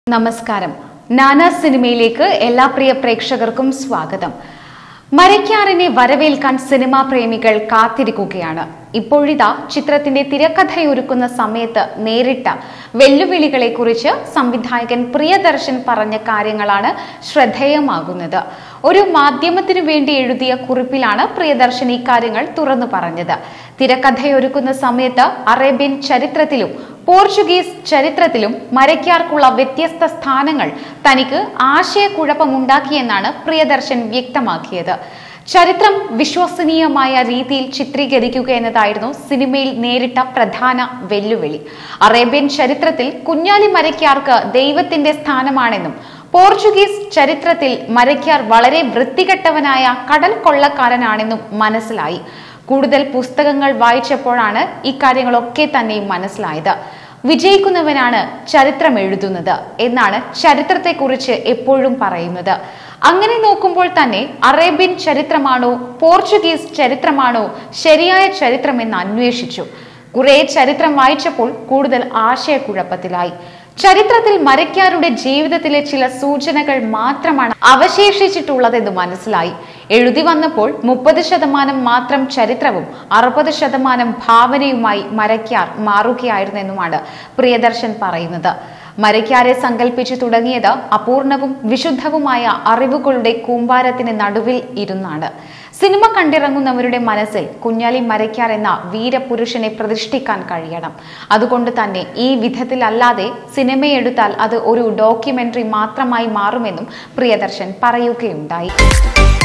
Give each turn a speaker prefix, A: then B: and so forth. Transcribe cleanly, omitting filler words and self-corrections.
A: നമസ്കാരം. നാനാ സിനിമയിലേക്ക് എല്ലാ പ്രിയ പ്രേക്ഷകർക്കും സ്വാഗതം. മരയ്ക്കാറിനെ വരവേൽക്കാൻ സിനിമാ പ്രേമികൾ കാത്തിരിക്കുകയാണ്. ഇപ്പോഴിതാ ചിത്രത്തിന്റെ തിരക്കഥയൊരുക്കുന്ന സമയത്ത് നേരിട്ട വെല്ലുവിളികളെ കുറിച്ച് സംവിധായകൻ പ്രിയദർശൻ പറഞ്ഞ കാര്യങ്ങളാണ് ശ്രദ്ധേയമാകുന്നത്. ഒരു മാധ്യമത്തിനു വേണ്ടി എഴുതിയ കുറിപ്പിലാണ് പ്രിയദർശൻ ഇക്കാര്യങ്ങൾ തുറന്നു പറഞ്ഞത്. തിരക്കഥയൊരുക്കുന്ന സമയത്ത് അറേബ്യൻ ചരിത്രത്തിലും പോർച്ചുഗീസ് ചരിത്രത്തിലും മരയ്ക്കാർക്കുള്ള വ്യത്യസ്ത സ്ഥാനങ്ങൾ തനിക്ക് ആശയക്കുഴപ്പമുണ്ടാക്കിയെന്നാണ് പ്രിയദർശൻ വ്യക്തമാക്കിയത്. ചരിത്രം വിശ്വസനീയമായ രീതിയിൽ ചിത്രീകരിക്കുക എന്നതായിരുന്നു സിനിമയിൽ നേരിട്ട പ്രധാന വെല്ലുവിളി. അറേബ്യൻ ചരിത്രത്തിൽ കുഞ്ഞാലി മരയ്ക്കാർക്ക് ദൈവത്തിന്റെ സ്ഥാനമാണെന്നും പോർച്ചുഗീസ് ചരിത്രത്തിൽ മരയ്ക്കാർ വളരെ വൃത്തികെട്ടവനായ കടൽ കൊള്ളക്കാരനാണെന്നും മനസ്സിലായി. കൂടുതൽ പുസ്തകങ്ങൾ വായിച്ചപ്പോഴാണ് ഇക്കാര്യങ്ങളൊക്കെ തന്നെ മനസ്സിലായത്. വിജയിക്കുന്നവനാണ് ചരിത്രം എഴുതുന്നത് എന്നാണ് ചരിത്രത്തെക്കുറിച്ച് എപ്പോഴും പറയുന്നത്. അങ്ങനെ നോക്കുമ്പോൾ തന്നെ അറേബ്യൻ ചരിത്രമാണോ പോർച്ചുഗീസ് ചരിത്രമാണോ ശരിയായ ചരിത്രമെന്ന് അന്വേഷിച്ചു. കുറെ ചരിത്രം വായിച്ചപ്പോൾ കൂടുതൽ ആശയക്കുഴപ്പത്തിലായി. ചരിത്രത്തിൽ മരയ്ക്കാരുടെ ജീവിതത്തിലെ ചില സൂചനകൾ മാത്രമാണ് അവശേഷിച്ചിട്ടുള്ളതെന്ന് മനസ്സിലായി. എഴുതി വന്നപ്പോൾ 30% മാത്രം ചരിത്രവും 60% ഭാവനയുമായി മരയ്ക്കാർ മാറുകയായിരുന്നെന്നുമാണ് പ്രിയദർശൻ പറയുന്നത്. മരയ്ക്കാരെ സങ്കല്പിച്ചു തുടങ്ങിയത് അപൂർണവും വിശുദ്ധവുമായ അറിവുകളുടെ കൂമ്പാരത്തിന് നടുവിൽ ഇരുന്നാണ്. സിനിമ കണ്ടിറങ്ങുന്നവരുടെ മനസ്സിൽ കുഞ്ഞാലി മരയ്ക്കാർ എന്ന വീരപുരുഷനെ പ്രതിഷ്ഠിക്കാൻ കഴിയണം. അതുകൊണ്ട് തന്നെ ഈ വിധത്തിലല്ലാതെ സിനിമയെടുത്താൽ അത് ഒരു ഡോക്യുമെന്ററി മാത്രമായി മാറുമെന്നും പ്രിയദർശൻ പറയുകയുണ്ടായി.